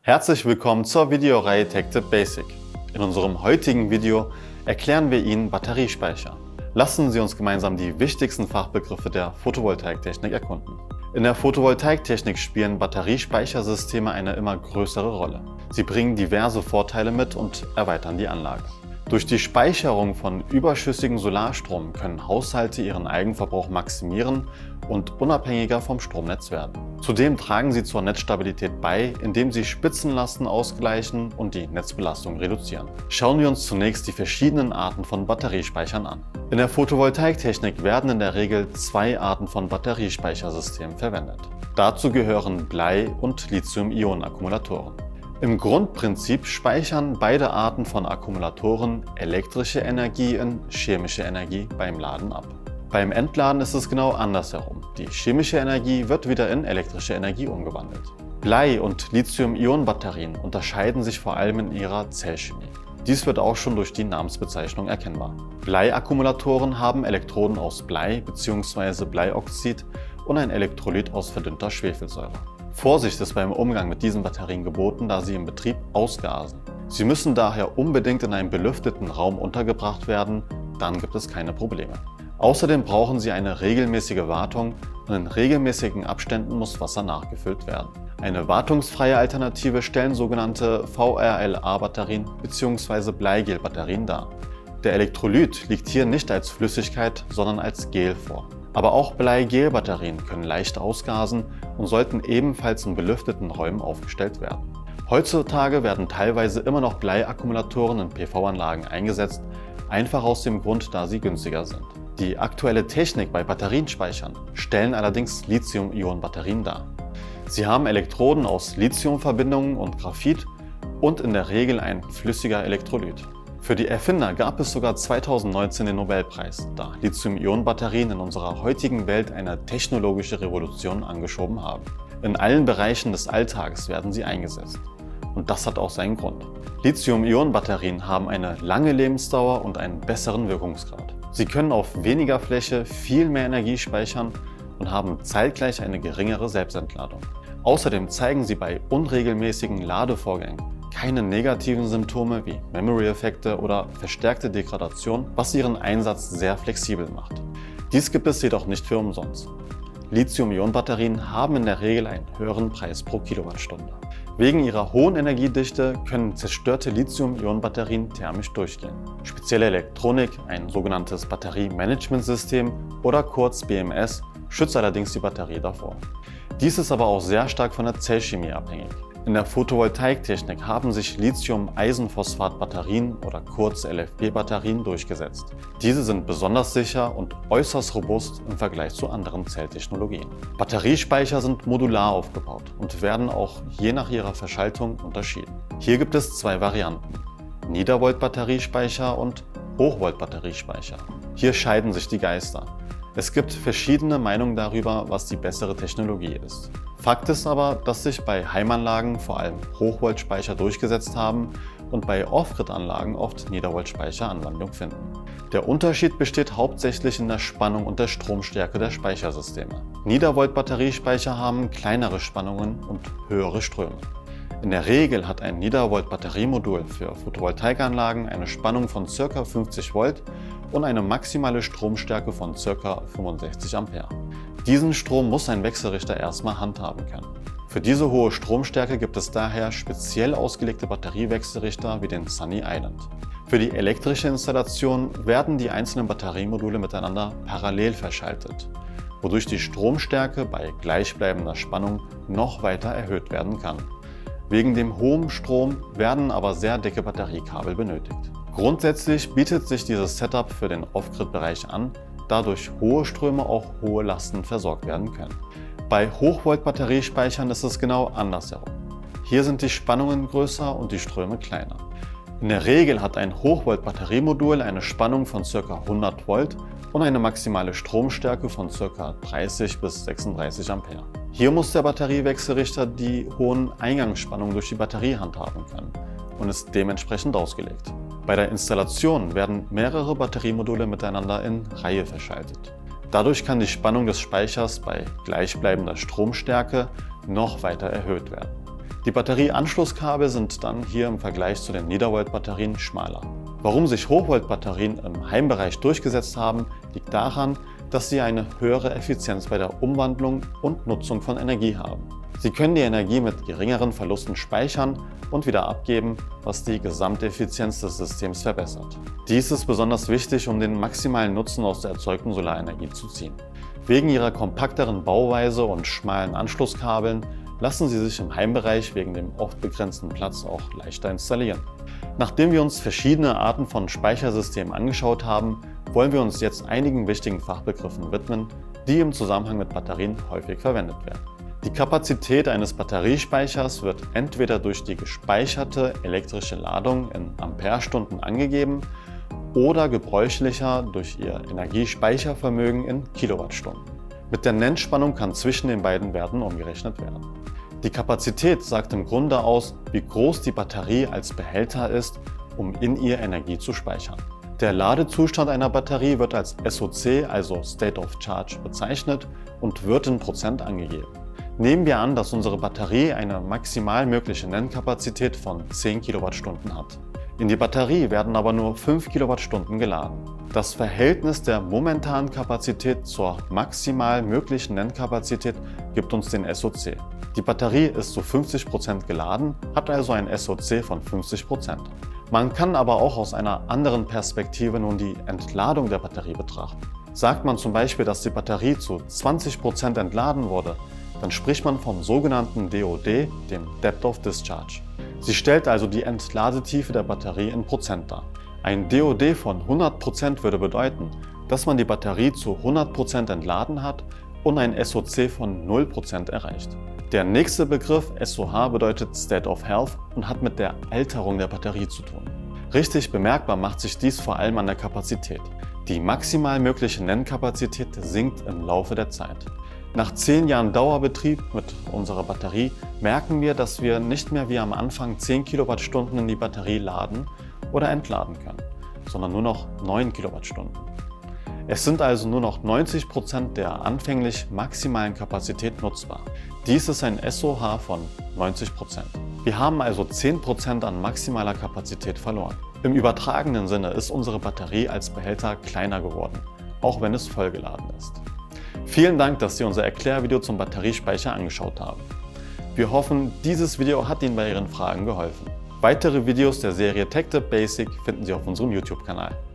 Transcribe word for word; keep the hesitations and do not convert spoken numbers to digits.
Herzlich willkommen zur Videoreihe TechTip Basic. In unserem heutigen Video erklären wir Ihnen Batteriespeicher. Lassen Sie uns gemeinsam die wichtigsten Fachbegriffe der Photovoltaiktechnik erkunden. In der Photovoltaiktechnik spielen Batteriespeichersysteme eine immer größere Rolle. Sie bringen diverse Vorteile mit und erweitern die Anlage. Durch die Speicherung von überschüssigem Solarstrom können Haushalte ihren Eigenverbrauch maximieren und unabhängiger vom Stromnetz werden. Zudem tragen sie zur Netzstabilität bei, indem sie Spitzenlasten ausgleichen und die Netzbelastung reduzieren. Schauen wir uns zunächst die verschiedenen Arten von Batteriespeichern an. In der Photovoltaiktechnik werden in der Regel zwei Arten von Batteriespeichersystemen verwendet. Dazu gehören Blei- und Lithium-Ionen-Akkumulatoren. Im Grundprinzip speichern beide Arten von Akkumulatoren elektrische Energie in chemische Energie beim Laden ab. Beim Entladen ist es genau andersherum. Die chemische Energie wird wieder in elektrische Energie umgewandelt. Blei- und Lithium-Ionen-Batterien unterscheiden sich vor allem in ihrer Zellchemie. Dies wird auch schon durch die Namensbezeichnung erkennbar. Blei-Akkumulatoren haben Elektroden aus Blei bzw. Bleioxid und ein Elektrolyt aus verdünnter Schwefelsäure. Vorsicht ist beim Umgang mit diesen Batterien geboten, da sie im Betrieb ausgasen. Sie müssen daher unbedingt in einem belüfteten Raum untergebracht werden, dann gibt es keine Probleme. Außerdem brauchen sie eine regelmäßige Wartung und in regelmäßigen Abständen muss Wasser nachgefüllt werden. Eine wartungsfreie Alternative stellen sogenannte V R L A-Batterien bzw. Bleigel-Batterien dar. Der Elektrolyt liegt hier nicht als Flüssigkeit, sondern als Gel vor. Aber auch Bleigel-Batterien können leicht ausgasen und sollten ebenfalls in belüfteten Räumen aufgestellt werden. Heutzutage werden teilweise immer noch Bleiakkumulatoren in P V-Anlagen eingesetzt, einfach aus dem Grund, da sie günstiger sind. Die aktuelle Technik bei Batterienspeichern stellen allerdings Lithium-Ionen-Batterien dar. Sie haben Elektroden aus Lithiumverbindungen und Graphit und in der Regel ein flüssiger Elektrolyt. Für die Erfinder gab es sogar zweitausendneunzehn den Nobelpreis, da Lithium-Ionen-Batterien in unserer heutigen Welt eine technologische Revolution angeschoben haben. In allen Bereichen des Alltags werden sie eingesetzt. Und das hat auch seinen Grund. Lithium-Ionen-Batterien haben eine lange Lebensdauer und einen besseren Wirkungsgrad. Sie können auf weniger Fläche viel mehr Energie speichern und haben zeitgleich eine geringere Selbstentladung. Außerdem zeigen sie bei unregelmäßigen Ladevorgängen keine negativen Symptome wie Memory-Effekte oder verstärkte Degradation, was ihren Einsatz sehr flexibel macht. Dies gibt es jedoch nicht für umsonst. Lithium-Ionen-Batterien haben in der Regel einen höheren Preis pro Kilowattstunde. Wegen ihrer hohen Energiedichte können zerstörte Lithium-Ionen-Batterien thermisch durchgehen. Spezielle Elektronik, ein sogenanntes Batteriemanagementsystem oder kurz B M S, schützt allerdings die Batterie davor. Dies ist aber auch sehr stark von der Zellchemie abhängig. In der Photovoltaiktechnik haben sich Lithium-Eisenphosphat-Batterien oder kurz L F P-Batterien durchgesetzt. Diese sind besonders sicher und äußerst robust im Vergleich zu anderen Zelltechnologien. Batteriespeicher sind modular aufgebaut und werden auch je nach ihrer Verschaltung unterschieden. Hier gibt es zwei Varianten: Niedervolt-Batteriespeicher und Hochvolt-Batteriespeicher. Hier scheiden sich die Geister. Es gibt verschiedene Meinungen darüber, was die bessere Technologie ist. Fakt ist aber, dass sich bei Heimanlagen vor allem Hochvoltspeicher durchgesetzt haben und bei Off-Grid-Anlagen oft Niedervoltspeicher Anwendung finden. Der Unterschied besteht hauptsächlich in der Spannung und der Stromstärke der Speichersysteme. Niedervolt-Batteriespeicher haben kleinere Spannungen und höhere Ströme. In der Regel hat ein Niedervolt-Batteriemodul für Photovoltaikanlagen eine Spannung von ca. fünfzig Volt und eine maximale Stromstärke von ca. fünfundsechzig Ampere. Diesen Strom muss ein Wechselrichter erstmal handhaben können. Für diese hohe Stromstärke gibt es daher speziell ausgelegte Batteriewechselrichter wie den Sunny Island. Für die elektrische Installation werden die einzelnen Batteriemodule miteinander parallel verschaltet, wodurch die Stromstärke bei gleichbleibender Spannung noch weiter erhöht werden kann. Wegen dem hohen Strom werden aber sehr dicke Batteriekabel benötigt. Grundsätzlich bietet sich dieses Setup für den Off-Grid-Bereich an, da durch hohe Ströme auch hohe Lasten versorgt werden können. Bei Hochvolt-Batteriespeichern ist es genau andersherum. Hier sind die Spannungen größer und die Ströme kleiner. In der Regel hat ein Hochvolt-Batteriemodul eine Spannung von ca. hundert Volt und eine maximale Stromstärke von ca. dreißig bis sechsunddreißig Ampere. Hier muss der Batteriewechselrichter die hohen Eingangsspannungen durch die Batterie handhaben können und ist dementsprechend ausgelegt. Bei der Installation werden mehrere Batteriemodule miteinander in Reihe verschaltet. Dadurch kann die Spannung des Speichers bei gleichbleibender Stromstärke noch weiter erhöht werden. Die Batterieanschlusskabel sind dann hier im Vergleich zu den Niedervolt-Batterien schmaler. Warum sich Hochvolt-Batterien im Heimbereich durchgesetzt haben, liegt daran, dass sie eine höhere Effizienz bei der Umwandlung und Nutzung von Energie haben. Sie können die Energie mit geringeren Verlusten speichern und wieder abgeben, was die Gesamteffizienz des Systems verbessert. Dies ist besonders wichtig, um den maximalen Nutzen aus der erzeugten Solarenergie zu ziehen. Wegen ihrer kompakteren Bauweise und schmalen Anschlusskabeln lassen sie sich im Heimbereich wegen dem oft begrenzten Platz auch leichter installieren. Nachdem wir uns verschiedene Arten von Speichersystemen angeschaut haben, wollen wir uns jetzt einigen wichtigen Fachbegriffen widmen, die im Zusammenhang mit Batterien häufig verwendet werden. Die Kapazität eines Batteriespeichers wird entweder durch die gespeicherte elektrische Ladung in Amperestunden angegeben oder gebräuchlicher durch ihr Energiespeichervermögen in Kilowattstunden. Mit der Nennspannung kann zwischen den beiden Werten umgerechnet werden. Die Kapazität sagt im Grunde aus, wie groß die Batterie als Behälter ist, um in ihr Energie zu speichern. Der Ladezustand einer Batterie wird als S O C, also State of Charge, bezeichnet und wird in Prozent angegeben. Nehmen wir an, dass unsere Batterie eine maximal mögliche Nennkapazität von zehn Kilowattstunden hat. In die Batterie werden aber nur fünf Kilowattstunden geladen. Das Verhältnis der momentanen Kapazität zur maximal möglichen Nennkapazität gibt uns den S O C. Die Batterie ist zu fünfzig Prozent geladen, hat also ein S O C von fünfzig Prozent. Man kann aber auch aus einer anderen Perspektive nun die Entladung der Batterie betrachten. Sagt man zum Beispiel, dass die Batterie zu zwanzig Prozent entladen wurde, dann spricht man vom sogenannten D O D, dem Depth of Discharge. Sie stellt also die Entladetiefe der Batterie in Prozent dar. Ein D O D von hundert Prozent würde bedeuten, dass man die Batterie zu hundert Prozent entladen hat und ein S O C von null Prozent erreicht. Der nächste Begriff S O H bedeutet State of Health und hat mit der Alterung der Batterie zu tun. Richtig bemerkbar macht sich dies vor allem an der Kapazität. Die maximal mögliche Nennkapazität sinkt im Laufe der Zeit. Nach zehn Jahren Dauerbetrieb mit unserer Batterie merken wir, dass wir nicht mehr wie am Anfang zehn Kilowattstunden in die Batterie laden oder entladen können, sondern nur noch neun Kilowattstunden. Es sind also nur noch neunzig Prozent der anfänglich maximalen Kapazität nutzbar. Dies ist ein S O H von neunzig Prozent. Wir haben also zehn Prozent an maximaler Kapazität verloren. Im übertragenen Sinne ist unsere Batterie als Behälter kleiner geworden, auch wenn es vollgeladen ist. Vielen Dank, dass Sie unser Erklärvideo zum Batteriespeicher angeschaut haben. Wir hoffen, dieses Video hat Ihnen bei Ihren Fragen geholfen. Weitere Videos der Serie TechTip Basic finden Sie auf unserem YouTube-Kanal.